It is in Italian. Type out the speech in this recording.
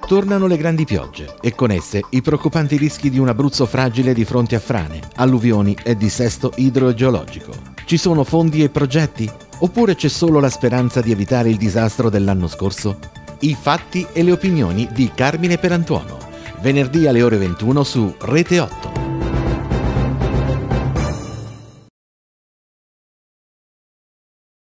Tornano le grandi piogge e con esse i preoccupanti rischi di un Abruzzo fragile di fronte a frane, alluvioni e dissesto idrogeologico. Ci sono fondi e progetti? Oppure c'è solo la speranza di evitare il disastro dell'anno scorso? I fatti e le opinioni di Carmine Perantuono. Venerdì alle ore 21 su Rete 8.